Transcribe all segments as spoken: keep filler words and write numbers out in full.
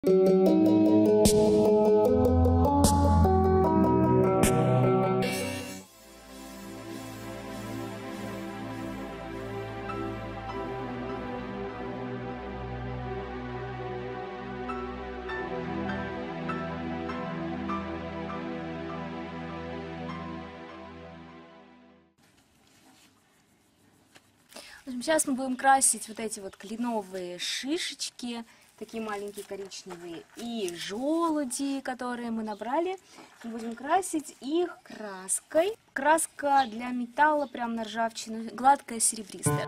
Сейчас мы будем красить вот эти вот кленовые шишечки, такие маленькие коричневые, и желуди, которые мы набрали. Мы будем красить их краской. Краска для металла, прям на ржавчину, гладкая, серебристая.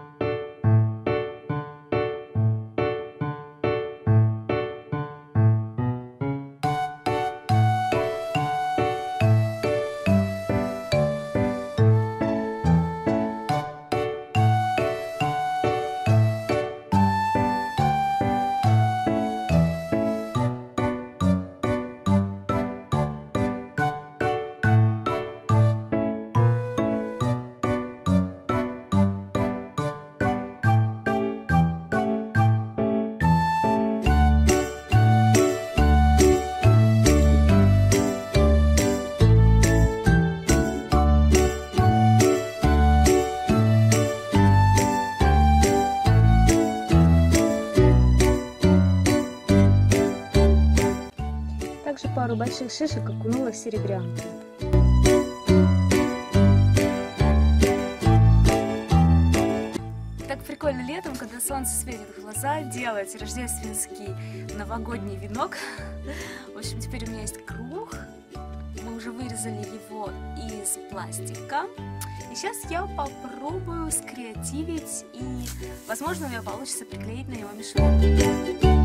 Также пару больших шишек окунула в серебрянку. Так прикольно летом, когда солнце светит в глаза, делать рождественский новогодний венок. В общем, теперь у меня есть круг. Мы уже вырезали его из пластика. И сейчас я попробую скреативить, и, возможно, у меня получится приклеить на него мишуру.